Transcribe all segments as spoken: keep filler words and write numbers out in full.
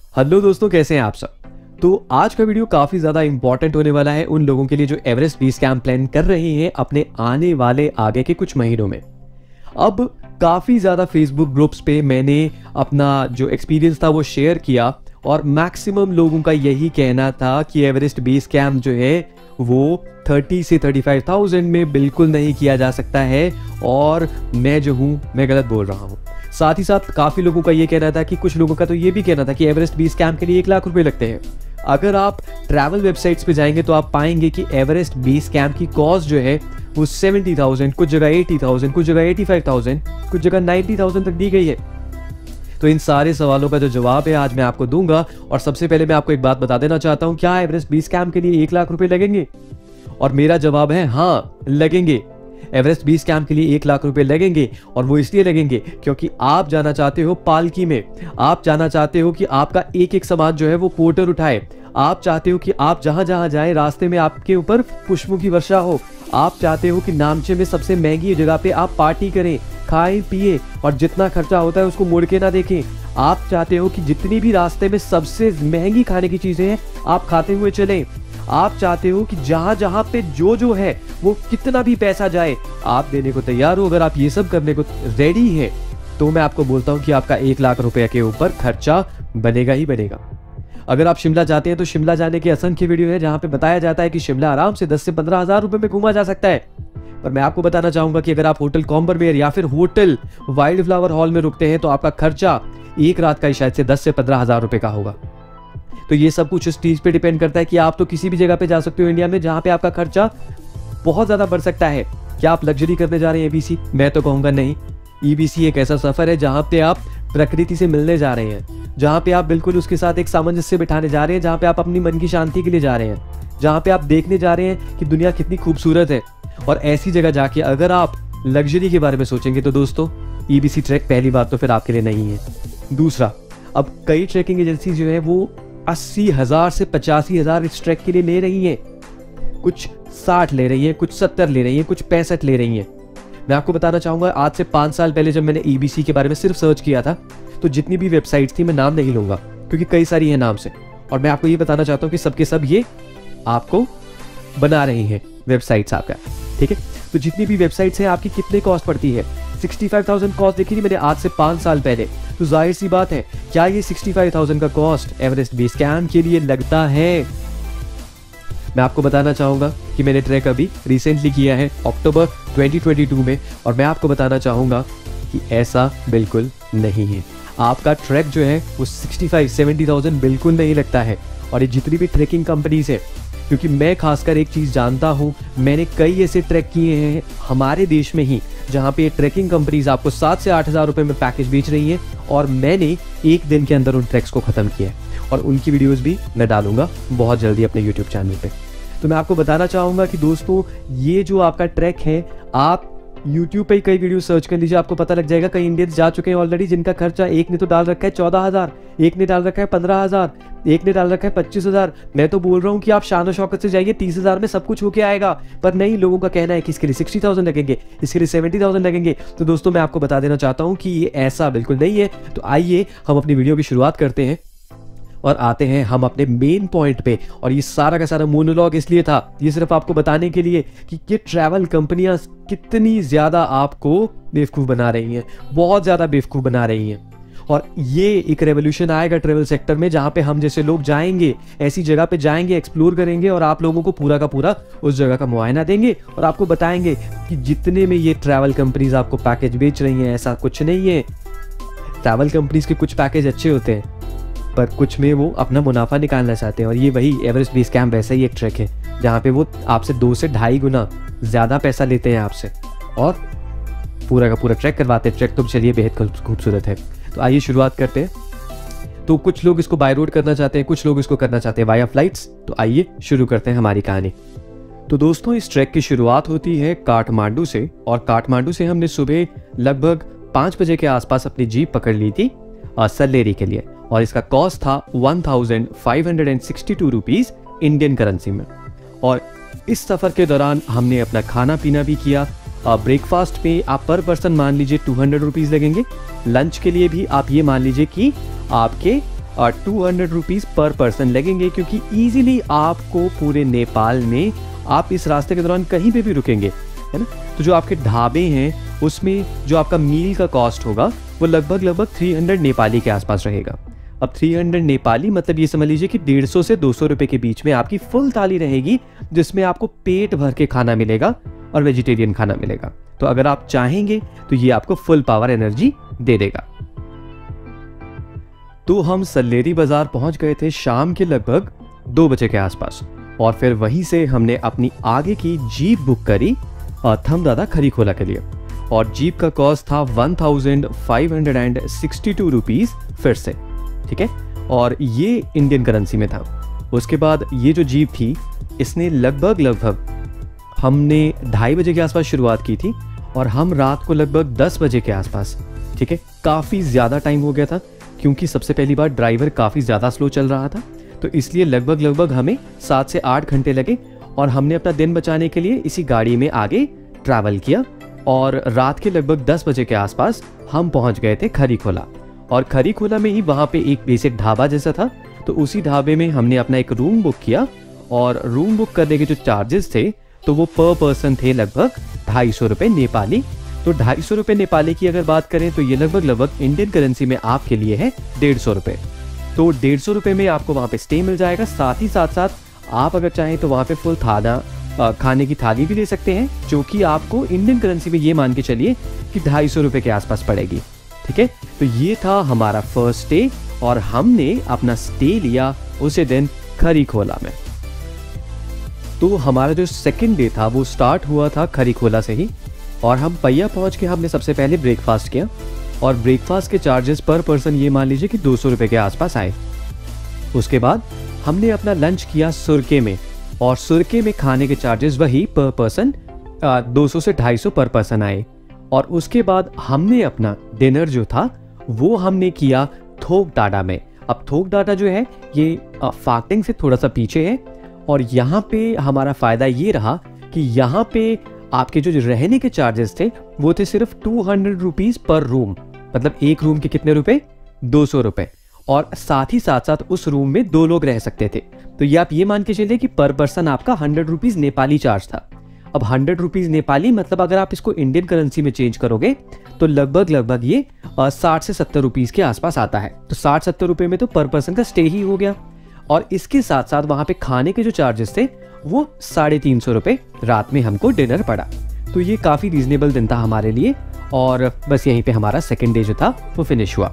Hello दोस्तों, कैसे हैं आप सब। तो आज का वीडियो काफी ज्यादा इंपॉर्टेंट होने वाला है उन लोगों के लिए जो एवरेस्ट बेस कैंप प्लान कर रहे हैं अपने आने वाले आगे के कुछ महीनों में। अब काफी ज्यादा फेसबुक ग्रुप्स पे मैंने अपना जो एक्सपीरियंस था वो शेयर किया और मैक्सिमम लोगों का यही कहना था कि एवरेस्ट बेस कैंप जो है वो तीस से पैंतीस हज़ार में बिल्कुल नहीं किया जा सकता है और मैं जो हूँ मैं गलत बोल रहा हूँ। साथ ही साथ काफी लोगों का ये कहना था कि कुछ लोगों का तो ये भी कहना था कि एवरेस्ट बेस कैंप के लिए एक लाख रुपए लगते हैं। अगर आप ट्रैवल वेबसाइट्स पे जाएंगे तो आप पाएंगे कि एवरेस्ट बेस कैंप की कॉस्ट जो है वो सेवेंटी थाउजेंड, कुछ जगह एटी थाउजेंड, कुछ जगह एटी फाइव थाउजेंड, कुछ जगह नाइन्टी थाउजेंड तक दी गई है। तो इन सारे सवालों का जो जवाब है आज मैं आपको दूंगा। और सबसे पहले मैं आपको एक बात बता देना चाहता हूँ, क्या एवरेस्ट बेस कैंप के लिए एक लाख रुपए लगेंगे? और मेरा जवाब है हाँ, लगेंगे। एवरेस्ट बेस कैंप के लिए एक लाख रुपए लगेंगे और वो इसलिए लगेंगे क्योंकि आप जाना चाहते हो पालकी में, आप जाना चाहते हो कि आपका एक एक समाज जो है वो पोर्टर उठाए, आप चाहते हो कि आप जहां जहां जाएं रास्ते में आपके ऊपर पुष्पों की वर्षा हो, आप चाहते हो कि नामचे में सबसे महंगी जगह पे आप पार्टी करें, खाएं पिए और जितना खर्चा होता है उसको मुड़ के ना देखें। आप चाहते हो कि जितनी भी रास्ते में सबसे महंगी खाने की चीजें हैं आप खाते हुए चलें। आप चाहते हो कि जहां जहां पे जो जो है वो कितना भी पैसा जाए आप देने को तैयार हो। अगर आप ये सब करने को रेडी है तो मैं आपको बोलता हूं कि आपका एक लाख रुपए के ऊपर खर्चा बनेगा ही बनेगा। अगर आप शिमला जाते हैं तो शिमला जाने के असंख्य वीडियो है जहां पे बताया जाता है कि शिमला आराम से दस से पंद्रह हजार रुपए में घूमा जा सकता है। पर मैं आपको बताना चाहूंगा कि अगर आप होटल कॉम्बरमेयर या फिर होटल वाइल्ड फ्लावर हॉल में रुकते हैं तो आपका खर्चा एक रात का शायद से दस से पंद्रह हजार रुपए का होगा। तो ये सब कुछ इस चीज पे डिपेंड करता है कि आप तो किसी भी जगह पे जा सकते हो इंडिया में जहां पे आपका खर्चा बहुत ज्यादा बढ़ सकता है। क्या आप लग्जरी करने जा रहे हैं ईबीसी? मैं तो कहूंगा नहीं। ईबीसी एक ऐसा सफर है जहां पे आप प्रकृति से मिलने जा रहे हैं, जहां पे आप बिल्कुल उसके साथ एक सामंजस्य बिठाने जा रहे हैं, जहां पे आप अपनी मन की शांति के लिए जा रहे हैं, जहां पे आप देखने जा रहे हैं कि दुनिया कितनी खूबसूरत है। और ऐसी जगह जाके अगर आप लग्जरी के बारे में सोचेंगे तो दोस्तों ईबीसी ट्रैक पहली बात तो फिर आपके लिए नहीं है। दूसरा, अब कई ट्रैकिंग एजेंसी जो है वो अस्सी हजार से पचासी हजार इस ट्रैक के लिए ले रही हैं, कुछ साठ ले रही हैं, कुछ सत्तर ले रही हैं, कुछ पैंसठ ले रही हैं। मैं आपको बताना चाहूंगा आज से पांच साल पहले जब मैंने ईबीसी के बारे में सिर्फ सर्च किया था तो जितनी भी वेबसाइट्स थी, मैं नाम नहीं लूंगा क्योंकि कई सारी है नाम से, और मैं आपको ये बताना चाहता हूँ कि सबके सब ये आपको बना रही हैं वेबसाइट्स आपका, ठीक है। तो जितनी भी वेबसाइट्स हैं आपकी कितने कॉस्ट पड़ती है? सिक्सटी फाइव थाउजेंड कॉस्ट देखी थी मैंने आज से पांच साल पहले। तो जाहिर सी बात है, क्या ये सिक्सटी फाइव थाउजेंड का कॉस्ट एवरेस्ट बेस कैंप के लिए लगता है? मैं आपको बताना चाहूंगा कि मैंने ट्रैक अभी रिसेंटली किया है अक्टूबर ट्वेंटी ट्वेंटी टू में, और मैं आपको बताना चाहूंगा कि ऐसा बिल्कुल नहीं है। आपका ट्रैक जो है वो सिक्सटी फाइव सेवेंटी थाउजेंड बिल्कुल नहीं लगता है। और ये जितनी भी ट्रैकिंग कंपनीज है, क्योंकि मैं खासकर एक चीज जानता हूं, मैंने कई ऐसे ट्रैक किए हैं हमारे देश में ही जहां पे ट्रैकिंग कंपनीज आपको सात से आठ हजार रुपए में पैकेज बेच रही हैं और मैंने एक दिन के अंदर उन ट्रैक्स को खत्म किया है और उनकी वीडियोस भी मैं डालूंगा बहुत जल्दी अपने यूट्यूब चैनल पे। तो मैं आपको बताना चाहूंगा कि दोस्तों ये जो आपका ट्रैक है, आप यूट्यूब पे कई वीडियो सर्च कर लीजिए, आपको पता लग जाएगा। कई इंडियंस जा चुके हैं ऑलरेडी जिनका खर्चा, एक ने तो डाल रखा है चौदह हजार, एक ने डाल रखा है पंद्रह हजार, एक ने डाल रखा है पच्चीस हजार। मैं तो बोल रहा हूँ कि आप शान शौकत से जाइए, तीस हजार में सब कुछ होके आएगा। पर नहीं, लोगों का कहना है कि इसके लिए सिक्सटी थाउजेंड लगेंगे, इसके लिए सेवेंटी थाउजेंड लगेंगे। तो दोस्तों मैं आपको बता देना चाहता हूँ कि ये ऐसा बिल्कुल नहीं है। तो आइए हम अपनी वीडियो की शुरुआत करते हैं और आते हैं हम अपने मेन पॉइंट पे। और ये सारा का सारा मोनोलॉग इसलिए था, ये सिर्फ आपको बताने के लिए कि ये ट्रैवल कंपनियां कितनी ज्यादा आपको बेवकूफ बना रही हैं, बहुत ज्यादा बेवकूफ बना रही हैं। और ये एक रेवोल्यूशन आएगा ट्रैवल सेक्टर में जहां पे हम जैसे लोग जाएंगे, ऐसी जगह पे जाएंगे, एक्सप्लोर करेंगे और आप लोगों को पूरा का पूरा उस जगह का मुआयना देंगे और आपको बताएंगे कि जितने में ये ट्रैवल कंपनीज आपको पैकेज बेच रही हैं ऐसा कुछ नहीं है। ट्रैवल कंपनीज के कुछ पैकेज अच्छे होते हैं पर कुछ में वो अपना मुनाफा निकालना चाहते हैं। और ये वही एवरेस्ट बेस कैंप वैसा ही एक ट्रैक है जहाँ पे वो आपसे दो से ढाई गुना ज़्यादा पैसा लेते हैं आपसे और पूरा का पूरा ट्रैक करवाते हैं। ट्रैक तो चलिए बेहद खूबसूरत है। तो आइए शुरुआत करते हैं। तो कुछ लोग इसको बाय रोड करना चाहते हैं, कुछ लोग इसको करना चाहते हैं वाया फ्लाइट्स। तो आइए शुरू करते हैं हमारी कहानी। तो दोस्तों इस ट्रैक की शुरुआत होती है काठमांडू से, और काठमांडू से हमने सुबह लगभग पाँच बजे के आसपास अपनी जीप पकड़ ली थी सल्लेरी के लिए, और इसका कॉस्ट था one thousand five hundred sixty two rupees Indian currency में। और इस सफर के दौरान हमने अपना खाना पीना भी किया। ब्रेकफास्ट पे आप पर पर्सन मान लीजिए टू हंड्रेड रुपीज लगेंगे। लंच के लिए भी आप ये मान लीजिए कि आपके two hundred rupees per person लगेंगे, क्योंकि ईजिली आपको पूरे नेपाल में आप इस रास्ते के दौरान कहीं पे भी रुकेंगे, है ना। तो जो आपके ढाबे हैं उसमें जो आपका मील का कॉस्ट होगा वो लगभग लगभग तीन सौ नेपाली के आसपास रहेगा। अब तीन सौ नेपाली मतलब ये समझ लीजिए कि डेढ़ सौ से दो सौ रुपये के बीच में आपकी फुल थाली रहेगी, जिसमें आपको पेट भर के खाना मिलेगा और वेजिटेरियन खाना मिलेगा। तो अगर आप चाहेंगे तो ये आपको फुल पावर एनर्जी दे देगा। तो हम सल्लेरी बाजार पहुंच गए थे शाम के लगभग दो बजे के आसपास, और फिर वहीं से हमने अपनी आगे की जीप बुक करी थमदादा खरीखोला के लिए, और जीप का कॉस्ट था one thousand five hundred and sixty two rupees फिर से, ठीक है, और ये इंडियन करेंसी में था। उसके बाद ये जो जीप थी इसने लगभग लगभग हमने ढाई बजे के आसपास शुरुआत की थी और हम रात को लगभग दस बजे के आसपास, ठीक है, काफ़ी ज़्यादा टाइम हो गया था, क्योंकि सबसे पहली बार ड्राइवर काफ़ी ज़्यादा स्लो चल रहा था, तो इसलिए लगभग लगभग हमें सात से आठ घंटे लगे, और हमने अपना दिन बचाने के लिए इसी गाड़ी में आगे ट्रैवल किया, और रात के लगभग दस बजे के आसपास हम पहुंच गए थे खरीखोला। और खरीखोला में ही वहाँ पे एक बेसिक ढाबा जैसा था, तो उसी ढाबे में हमने अपना एक रूम बुक किया, और रूम बुक करने के जो चार्जेस थे तो वो पर पर्सन थे लगभग ढाई सौ रुपये नेपाली। तो ढाई सौ रुपये नेपाली की अगर बात करें तो ये लगभग लगभग इंडियन करेंसी में आपके लिए है डेढ़ सौ रुपये। तो डेढ़ सौ रुपये में आपको वहाँ पे स्टे मिल जाएगा, साथ ही साथ साथ आप अगर चाहें तो वहाँ पे फुल थाना खाने की थाली भी ले सकते हैं, जो कि आपको इंडियन करेंसी में ये मान के चलिए कि ढाई सौ रुपये के आसपास पड़ेगी, ठीक है। तो ये था हमारा फर्स्ट डे, और हमने अपना स्टे लिया उसी दिन खरीखोला में। तो हमारा जो सेकंड डे था वो स्टार्ट हुआ था खरीखोला से ही, और हम पैया पहुंच के हमने सबसे पहले ब्रेकफास्ट किया, और ब्रेकफास्ट के चार्जेस पर पर्सन ये मान लीजिए कि दो सौ रुपये के आसपास आए। उसके बाद हमने अपना लंच किया सुरके में, और सुरके में खाने के चार्जेस वही पर पर्सन दो सौ से ढाई सौ पर पर्सन आए। और उसके बाद हमने अपना डिनर जो था वो हमने किया थोक डाटा में। अब थोक डाटा जो है ये फाक्टिंग से थोड़ा सा पीछे है, और यहाँ पे हमारा फ़ायदा ये रहा कि यहाँ पे आपके जो रहने के चार्जेस थे वो थे सिर्फ two hundred rupees per room, मतलब एक रूम के कितने रुपए, दो सौ रुपये, और साथ ही साथ साथ उस रूम में दो लोग रह सकते थे। तो ये आप ये मान के चलिए कि पर पर्सन आपका हंड्रेड रुपीज़ नेपाली चार्ज था। अब हंड्रेड रुपीज़ नेपाली मतलब अगर आप इसको इंडियन करेंसी में चेंज करोगे तो लगभग लगभग ये साठ से सत्तर रुपीज़ के आसपास आता है। तो साठ सत्तर रुपये में तो पर पर्सन का स्टे ही हो गया, और इसके साथ साथ वहाँ पे खाने के जो चार्जेस थे वो साढ़े तीन सौ रुपये रात में हमको डिनर पड़ा। तो ये काफ़ी रीजनेबल दिन था हमारे लिए, और बस यहीं पे हमारा सेकेंड डे जो था वो फिनिश हुआ।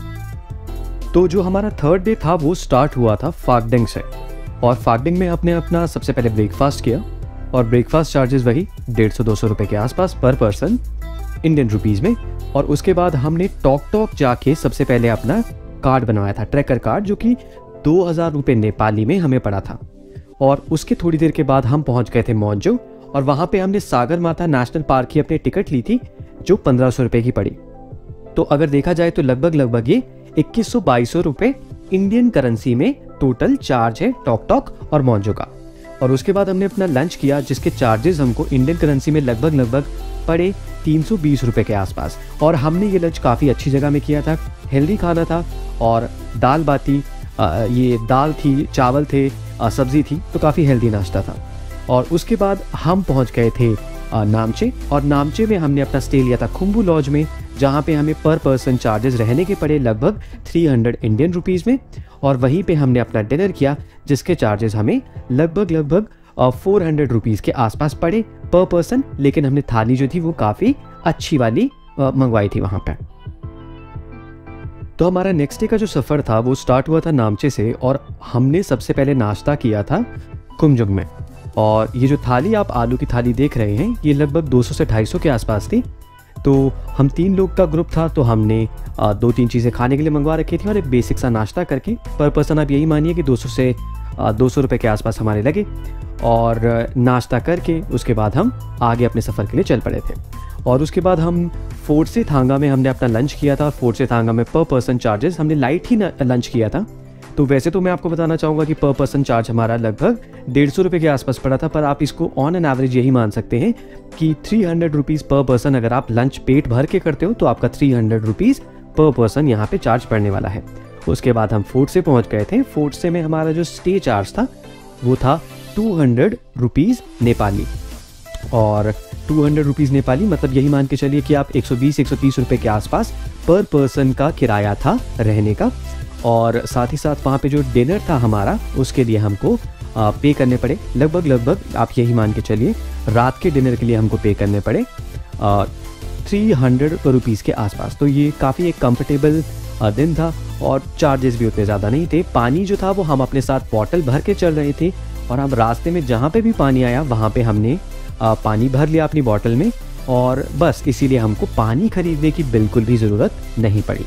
तो जो हमारा थर्ड डे था वो स्टार्ट हुआ था फाक्डिंग से, और फाक्डिंग में आपने अपना सबसे पहले ब्रेकफास्ट किया, और ब्रेकफास्ट चार्जेस वही डेढ़ सौ दो सौ रुपये के आसपास पर पर्सन इंडियन रुपीज़ में। और उसके बाद हमने टॉक टॉक जाके सबसे पहले अपना कार्ड बनवाया था, ट्रैकर कार्ड, जो कि दो हज़ार रुपये नेपाली में हमें पड़ा था। और उसके थोड़ी देर के बाद हम पहुंच गए थे मौंजो, और वहाँ पे हमने सागर माता नेशनल पार्क की अपनी टिकट ली थी जो पंद्रह सौ रुपये की पड़ी। तो अगर देखा जाए तो लगभग लगभग ये इक्कीस सौ बाईस सौ रुपये इंडियन करेंसी में टोटल चार्ज है टॉक टॉक और मौंजो का। और उसके बाद हमने अपना लंच किया, जिसके चार्जेस हमको इंडियन करेंसी में लगभग लगभग पड़े तीन सौ बीस रुपये के आसपास। और हमने ये लंच काफ़ी अच्छी जगह में किया था, हेल्दी खाना था, और दाल बाटी, ये दाल थी, चावल थे, सब्जी थी, तो काफ़ी हेल्दी नाश्ता था। और उसके बाद हम पहुंच गए थे नामचे, और नामचे में हमने अपना स्टे लिया था खुम्बू लॉज में, जहां पे हमें पर पर्सन चार्जेस रहने के पड़े लगभग तीन सौ इंडियन रुपीज़ में, और वहीं पे हमने अपना डिनर किया, जिसके चार्जेस हमें लगभग लगभग फोर हंड्रेड रुपीज़ के आसपास पड़े पर पर्सन। लेकिन हमने थाली जो थी वो काफ़ी अच्छी वाली मंगवाई थी वहाँ पर। तो हमारा नेक्स्ट डे का जो सफ़र था वो स्टार्ट हुआ था नामचे से, और हमने सबसे पहले नाश्ता किया था कुमजुंग में। और ये जो थाली आप आलू की थाली देख रहे हैं ये लगभग दो सौ से ढाई सौ के आसपास थी। तो हम तीन लोग का ग्रुप था, तो हमने दो तीन चीज़ें खाने के लिए मंगवा रखी थी, और एक बेसिक सा नाश्ता करके पर पर्सन आप यही मानिए कि दो सौ से दो सौ रुपये के आसपास हमारे लगे। और नाश्ता करके उसके बाद हम आगे अपने सफ़र के लिए चल पड़े थे। और उसके बाद हम फोर्ट से थांगा में हमने अपना लंच किया था। फोर्ट से थांगा में पर पर्सन चार्जेस हमने लाइट ही लंच किया था। तो वैसे तो मैं आपको बताना चाहूँगा कि पर पर्सन चार्ज हमारा लगभग डेढ़ सौ रुपये के आसपास पड़ा था, पर आप इसको ऑन एन एवरेज यही मान सकते हैं कि three hundred rupees per person अगर आप लंच पेट भर के करते हो तो आपका three hundred rupees per person यहाँ पे चार्ज पड़ने वाला है। उसके बाद हम फोर्ट से पहुंच गए थे। फोर्ट से में हमारा जो स्टे चार्ज था वो था टू हंड्रेड रुपीज़ नेपाली, और टू हंड्रेड रुपीज़ नेपाली मतलब यही मान के चलिए कि आप एक सौ बीस एक सौ तीस रुपये के आसपास पर पर्सन का किराया था रहने का। और साथ ही साथ वहाँ पे जो डिनर था हमारा उसके लिए हमको आ, पे करने पड़े लगभग लगभग आप यही मान के चलिए रात के डिनर के लिए हमको पे करने पड़े थ्री हंड्रेड रुपीज़ के आसपास। तो ये काफ़ी एक कंफर्टेबल दिन था और चार्जेस भी उतने ज़्यादा नहीं थे। पानी जो था वो हम अपने साथ बॉटल भर के चल रहे थे, और हम रास्ते में जहाँ पे भी पानी आया वहाँ पे हमने आ, पानी भर लिया अपनी बॉटल में, और बस इसीलिए हमको पानी खरीदने की बिल्कुल भी ज़रूरत नहीं पड़ी।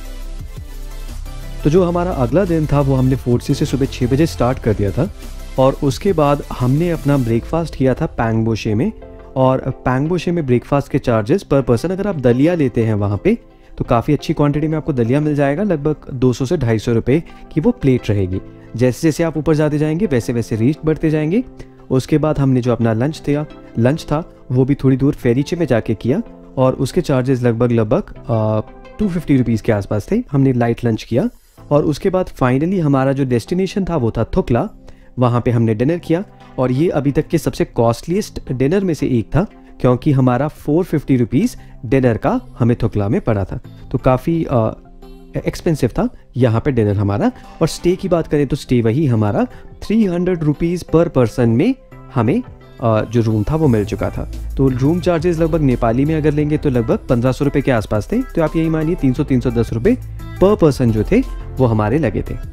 तो जो हमारा अगला दिन था वो हमने फोर्ट सी से सुबह छः बजे स्टार्ट कर दिया था, और उसके बाद हमने अपना ब्रेकफास्ट किया था पैंगबोशे में। और पैंगबोशे में ब्रेकफास्ट के चार्जेस पर पर्सन, अगर आप दलिया लेते हैं वहाँ पे तो काफ़ी अच्छी क्वांटिटी में आपको दलिया मिल जाएगा, लगभग दो सौ से ढाई सौ रुपये की वो प्लेट रहेगी। जैसे जैसे आप ऊपर जाते जाएंगे वैसे वैसे रेट बढ़ते जाएंगे। उसके बाद हमने जो अपना लंच था लंच था वो भी थोड़ी दूर फेरीचे में जाके किया, और उसके चार्जेस लगभग लगभग टू फिफ्टी रुपीज़ के आसपास थे। हमने लाइट लंच किया, और उसके बाद फाइनली हमारा जो डेस्टिनेशन था वो था थुकला। वहाँ पे हमने डिनर किया, और ये अभी तक के सबसे कॉस्टलीस्ट डिनर में से एक था, क्योंकि हमारा फोर फिफ्टी रुपीज़ डिनर का हमें थुकला में पड़ा था। तो काफ़ी एक्सपेंसिव था यहाँ पे डिनर हमारा। और स्टे की बात करें तो स्टे वही हमारा three hundred rupees per person में हमें आ, जो रूम था वो मिल चुका था। तो रूम चार्जेस लगभग नेपाली में अगर लेंगे तो लगभग पंद्रह सौ रुपये के आसपास थे। तो आप यही मानिए तीन सौ तीन सौ दस रुपये पर पर्सन जो थे वो हमारे लगे थे।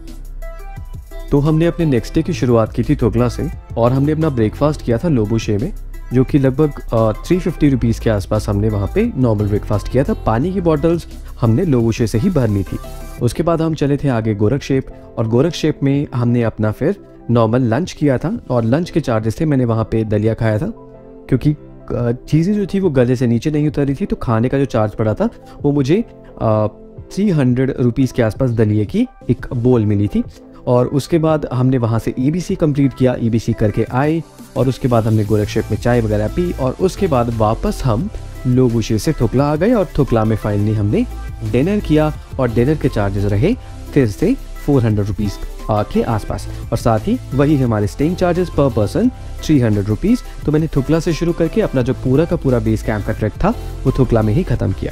तो हमने अपने नेक्स्ट डे की शुरुआत की थी थुकला से, और हमने अपना ब्रेकफास्ट किया था लोबोशे में, जो कि लगभग थ्री फिफ्टी रुपीज़ के आसपास हमने वहाँ पे नॉर्मल ब्रेकफास्ट किया था। पानी की बॉटल्स हमने लोबोशे से ही भर ली थी। उसके बाद हम चले थे आगे गोरखशेप, और गोरखशेप में हमने अपना फिर नॉर्मल लंच किया था, और लंच के चार्जेस थे, मैंने वहाँ पे दलिया खाया था क्योंकि चीज़ें जो थी वो गले से नीचे नहीं उतर रही थी। तो खाने का जो चार्ज पड़ा था वो मुझे थ्री हंड्रेड रुपीज़ के आसपास दलिए की एक बोल मिली थी। और उसके बाद हमने वहाँ से ई बी सी कंप्लीट किया, ई बी सी करके आए, और उसके बाद हमने गोरखशेप में चाय वगैरह पी, और उसके बाद वापस हम लोबोशे से थुकला आ गए, और थुकला में फाइनली हमने डिनर किया, और डिनर के चार्जेस रहे फिर से फोर हंड्रेड रुपीज़ के आसपास, और साथ ही वही हमारे staying charges per person three hundred rupees. तो मैंने थुकला से शुरू करके अपना जो पूरा का पूरा बेस कैंप का ट्रैक था वो थुकला में ही ख़त्म किया।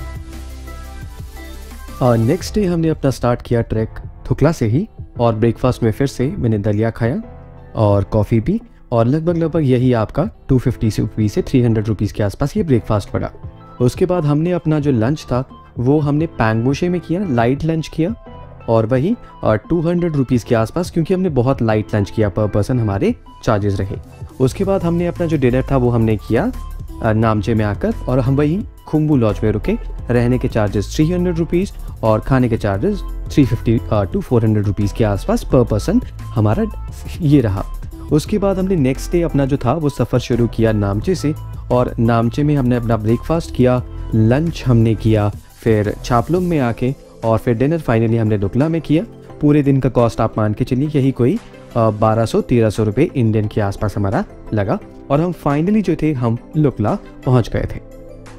और नेक्स्ट डे हमने अपना स्टार्ट किया ट्रैक थुकला से ही, और ब्रेकफास्ट में फिर से मैंने दलिया खाया और कॉफ़ी पी, और लगभग लगभग यही आपका टू फिफ्टी रुपीज़ से थ्री हंड्रेड रुपीज़ के आसपास ये ब्रेकफास्ट पड़ा। उसके बाद हमने अपना जो लंच था वो हमने पैंगबोशे में किया, लाइट लंच किया, और वही टू हंड्रेड रुपीज़ के आसपास, क्योंकि हमने बहुत लाइट लंच किया पर पर्सन हमारे चार्जेस रहे। उसके बाद हमने अपना जो डिनर था वो हमने किया नामचे में आकर, और हम वही खुम्बू लॉज में रुके। रहने के चार्जेस थ्री हंड्रेड रुपीज़ और खाने के charges three fifty to four hundred rupees के आसपास पर पर्सन हमारा ये रहा। उसके बाद हमने नेक्स्ट डे अपना जो था वो सफ़र शुरू किया नामचे से, और नामचे में हमने अपना ब्रेकफास्ट किया, लंच हमने किया, फिर छापलुंग में आके, और फिर डिनर फाइनली हमने लुकला में किया। पूरे दिन का कॉस्ट आप मान के चलिए यही कोई बारह सौ तेरह सौ रुपये इंडियन के आसपास हमारा लगा, और हम फाइनली जो थे हम लुकला पहुंच गए थे।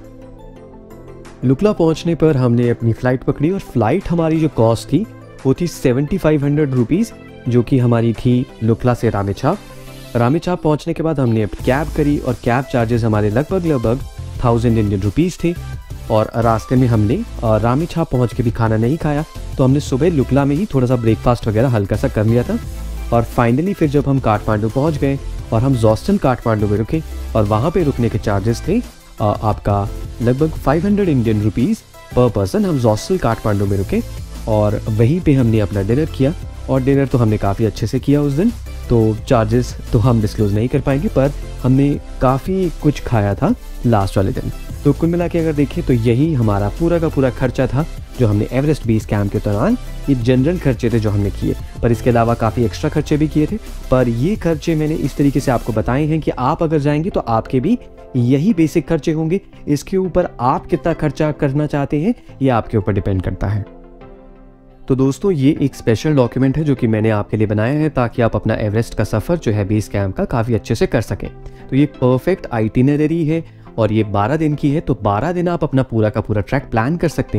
लुकला पहुंचने पर हमने अपनी फ़्लाइट पकड़ी, और फ्लाइट हमारी जो कॉस्ट थी वो थी सेवेंटी फाइव हंड्रेड रुपीज़, जो कि हमारी थी लुकला से रामेछाप। रामेछाप पहुंचने के बाद हमने कैब करी, और कैब चार्जेस हमारे लगभग लगभग थाउजेंड इंडियन रुपीज़ थे। और रास्ते में हमने रामेछाप पहुंच के भी खाना नहीं खाया, तो हमने सुबह लुकला में ही थोड़ा सा ब्रेकफास्ट वगैरह हल्का सा कर लिया था। और फाइनली फिर जब हम काठमांडू पहुंच गए और हम जॉस्टन काठमांडू में रुके, और वहाँ पे रुकने के चार्जेस थे आ, आपका लगभग five hundred Indian rupees per person. हम जॉस्टन काठमांडू में रुके, और वहीं पे हमने अपना डिनर किया, और डिनर तो हमने काफ़ी अच्छे से किया उस दिन। तो चार्जेस तो हम डिस्क्लोज़ नहीं कर पाएंगे, पर हमने काफ़ी कुछ खाया था लास्ट वाले दिन। तो कुल मिला के अगर देखें तो यही हमारा पूरा का पूरा खर्चा था जो हमने एवरेस्ट बेस कैंप के दौरान, ये जनरल खर्चे थे जो हमने किए। पर इसके अलावा काफ़ी एक्स्ट्रा खर्चे भी किए थे, पर ये खर्चे मैंने इस तरीके से आपको बताए हैं कि आप अगर जाएंगे तो आपके भी यही बेसिक खर्चे होंगे। इसके ऊपर आप कितना खर्चा करना चाहते हैं ये आपके ऊपर डिपेंड करता है। तो दोस्तों ये एक स्पेशल डॉक्यूमेंट है जो कि मैंने आपके लिए बनाया है, ताकि आप अपना एवरेस्ट का सफ़र जो है बेस कैंप का काफ़ी अच्छे से कर सकें। तो ये परफेक्ट आइटिनरी है, और ये बारह दिन की है, तो बारह दिन आप अपना पूरा का पूरा ट्रैक प्लान कर सकते हैं।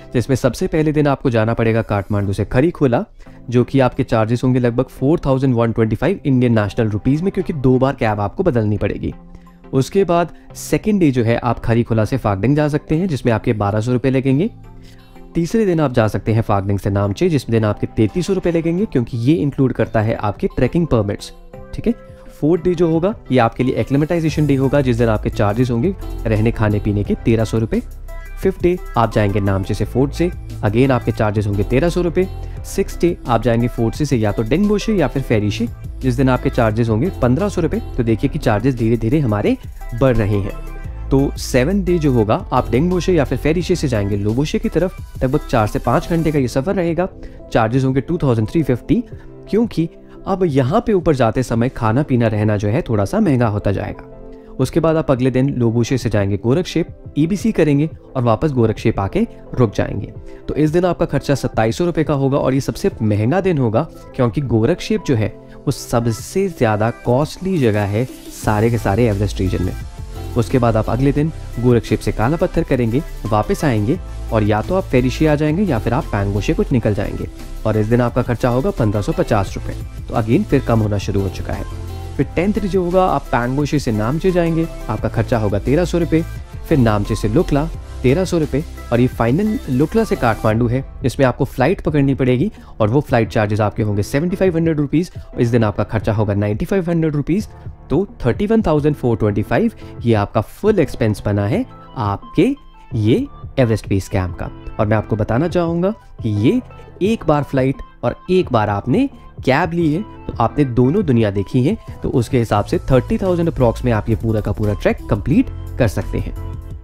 जिसमें सबसे पहले दिन आपको जाना पड़ेगा काठमांडू से खरीखोला, जो कि आपके चार्जेस होंगे लगभग four thousand one twenty five Indian national rupees में, क्योंकि दो बार कैब आपको बदलनी पड़ेगी। उसके बाद सेकेंड डे जो है आप खरीखोला से फागडिंग जा सकते हैं, जिसमें आपके बारह सौ रुपये लगेंगे। तीसरे दिन आप जा सकते हैं फागडिंग से नामचे, जिस दिन आपके तैंतीस सौ रुपये लगेंगे, क्योंकि ये इंक्लूड करता है आपके ट्रैकिंग परमिट्स। ठीक है। फोर्थ डे जो होगा ये आपके लिए एक्लिमेटाइजेशन डे होगा, जिस दिन आपके चार्जेस होंगे रहने खाने पीने के तेरह सौ रुपये। फिफ्थ डे आप जाएंगे नामचे से फोर्ट से, अगेन आपके चार्जेस होंगे तेरह सौ रुपये। सिक्स डे आप जाएंगे फोर्ट से, से या तो डेंगबोशे या फिर फेरीशे, जिस दिन आपके चार्जेस होंगे पंद्रह सौ रुपये। तो देखिए कि चार्जेस धीरे धीरे हमारे बढ़ रहे हैं। तो सेवन डे जो होगा आप डेंगबोशे या फिर फेरीशे से जाएंगे लोबोशे की तरफ, लगभग चार से पाँच घंटे का ये सफ़र रहेगा। चार्जेस होंगे टू थाउजेंड थ्री फिफ्टी, क्योंकि अब यहाँ पे ऊपर जाते समय खाना पीना रहना जो है थोड़ा सा महंगा होता जाएगा। उसके बाद आप अगले दिन लोबोशे से जाएंगे गोरखशेप, ईबीसी करेंगे और वापस गोरखशेप आके रुक जाएंगे। तो इस दिन आपका खर्चा सत्ताईस सौ रुपये का होगा और ये सबसे महंगा दिन होगा, क्योंकि गोरखशेप जो है वो सबसे ज़्यादा कॉस्टली जगह है सारे के सारे एवरेस्ट रीजन में। उसके बाद आप अगले दिन गोरखशेप से काला पत्थर करेंगे, वापस आएंगे और या तो आप फेरीशे आ जाएंगे या फिर आप पैंगोशे कुछ निकल जाएंगे, और इस दिन आपका खर्चा होगा पंद्रह सौ पचास रुपये। तो अगेन फिर कम होना शुरू हो चुका है। फिर टेंथ डे जो होगा आप पैंगोशे से नामचे जाएंगे, आपका खर्चा होगा तेरह सौ रुपये। फिर नामचे से लुकला तेरह सौ रुपये, और ये फाइनल लुकला से काठमांडू है, जिसमें आपको फ्लाइट पकड़नी पड़ेगी और वो फ्लाइट चार्जेस आपके होंगे सेवेंटी फाइव हंड्रेड रुपीज़। इस दिन आपका खर्चा होगा नाइन्टी फाइव हंड्रेड रुपीज़। तो thirty one thousand four twenty five ये आपका फुल एक्सपेंस बना है आपके ये एवरेस्ट बेस कैंप का। और मैं आपको बताना चाहूँगा कि ये एक बार फ्लाइट और एक बार आपने कैब ली है, तो आपने दोनों दुनिया देखी है, तो उसके हिसाब से थर्टी थाउजेंड अप्रॉक्स में आप ये पूरा का पूरा ट्रैक कंप्लीट कर सकते हैं।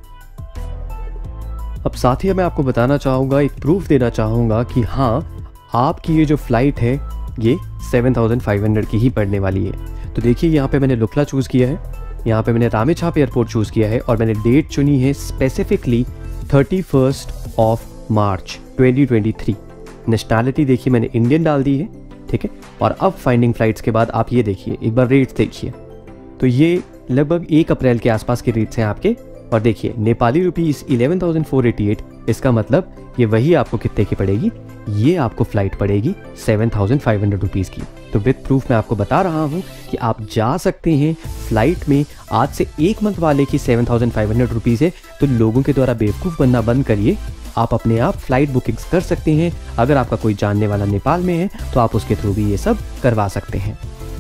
अब साथ ही मैं आपको बताना चाहूँगा, एक प्रूफ देना चाहूँगा कि हाँ आपकी ये जो फ्लाइट है ये सेवन थाउजेंड फाइव हंड्रेड की ही पड़ने वाली है। तो देखिए यहाँ पे मैंने लुकला चूज़ किया है, यहाँ पे मैंने रामेछाप एयरपोर्ट चूज़ किया है और मैंने डेट चुनी है specifically thirty first of March twenty twenty three. Nationality देखिए मैंने इंडियन डाल दी है, ठीक है। और अब फाइंडिंग फ्लाइट्स के बाद आप ये देखिए, एक बार रेट्स देखिए, तो ये लगभग एक अप्रैल के आसपास के रेट्स हैं आपके। और देखिए Nepali rupees eleven thousand four eighty eight, इसका मतलब ये वही आपको कितने की पड़ेगी, ये आपको फ्लाइट पड़ेगी seven thousand five hundred rupees की। तो विद प्रूफ मैं आपको बता रहा हूँ कि आप जा सकते हैं फ्लाइट में। आज से एक मंथ वाले की seven thousand five hundred rupees है, तो लोगों के द्वारा बेवकूफ़ बनना बंद करिए। आप अपने आप फ्लाइट बुकिंग्स कर सकते हैं। अगर आपका कोई जानने वाला नेपाल में है तो आप उसके थ्रू भी ये सब करवा सकते हैं।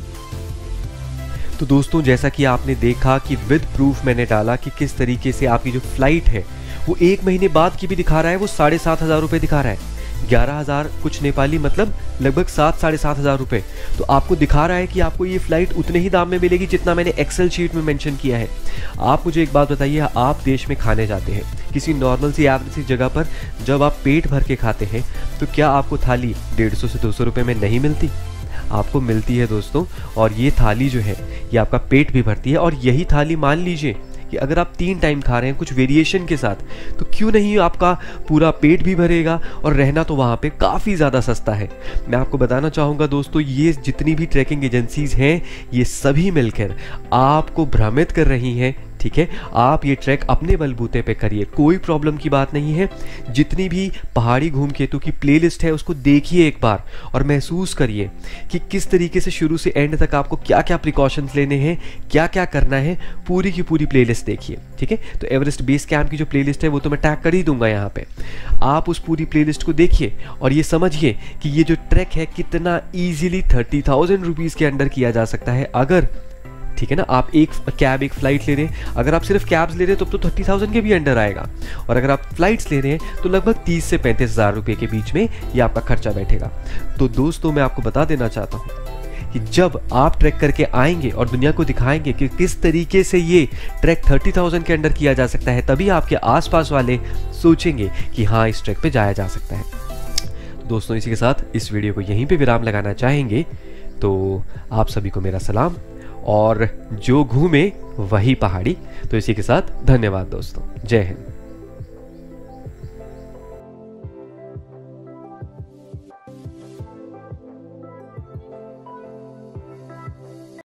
तो दोस्तों जैसा कि आपने देखा कि विद प्रूफ मैंने डाला कि किस तरीके से आपकी जो फ्लाइट है वो एक महीने बाद की भी दिखा रहा है, वो साढ़े सात हज़ार रुपये दिखा रहा है, ग्यारह हज़ार कुछ नेपाली, मतलब लगभग सात साढ़े सात हज़ार रुपये। तो आपको दिखा रहा है कि आपको ये फ्लाइट उतने ही दाम में मिलेगी जितना मैंने एक्सेल शीट में मेंशन किया है। आप मुझे एक बात बताइए, आप देश में खाने जाते हैं किसी नॉर्मल सी एवरेज सी जगह पर, जब आप पेट भर के खाते हैं तो क्या आपको थाली डेढ़ सौ से दो सौ रुपये में नहीं मिलती? आपको मिलती है दोस्तों। और ये थाली जो है ये आपका पेट भी भरती है। और यही थाली मान लीजिए कि अगर आप तीन टाइम खा रहे हैं कुछ वेरिएशन के साथ, तो क्यों नहीं आपका पूरा पेट भी भरेगा और रहना तो वहाँ पे काफ़ी ज़्यादा सस्ता है। मैं आपको बताना चाहूँगा दोस्तों, ये जितनी भी ट्रैकिंग एजेंसीज़ हैं ये सभी मिलकर आपको भ्रमित कर रही हैं, ठीक है। आप ये ट्रैक अपने बलबूते पे करिए, कोई प्रॉब्लम की बात नहीं है। जितनी भी पहाड़ी घूमकेतु की प्लेलिस्ट है उसको देखिए एक बार और महसूस करिए कि किस तरीके से शुरू से एंड तक आपको क्या क्या प्रिकॉशंस लेने हैं, क्या क्या करना है, पूरी की पूरी प्लेलिस्ट देखिए, ठीक है। तो एवरेस्ट बेस कैंप की जो प्लेलिस्ट है वो तो मैं टैग कर ही दूंगा यहाँ पे। आप उस पूरी प्लेलिस्ट को देखिए और ये समझिए कि ये जो ट्रैक है कितना ईजिली थर्टी थाउजेंड रुपीज़ के अंडर किया जा सकता है, अगर, ठीक है ना, आप एक कैब एक फ्लाइट ले रहे हैं। अगर आप सिर्फ कैब्स ले रहे हैं तो, तो थर्टी थाउजेंड के भी अंडर आएगा, और अगर आप फ्लाइट्स ले रहे हैं तो लगभग तीस से पैंतीस हज़ार रुपये के बीच में ये आपका खर्चा बैठेगा। तो दोस्तों मैं आपको बता देना चाहता हूँ कि जब आप ट्रैक करके आएंगे और दुनिया को दिखाएंगे कि किस तरीके से ये ट्रैक थर्टी थाउजेंड के अंडर किया जा सकता है, तभी आपके आसपास वाले सोचेंगे कि हाँ इस ट्रैक पे जाया जा सकता है। तो दोस्तों इसी के साथ इस वीडियो को यहीं पे विराम लगाना चाहेंगे। तो आप सभी को मेरा सलाम, और जो घूमे वही पहाड़ी। तो इसी के साथ धन्यवाद दोस्तों, जय हिंद।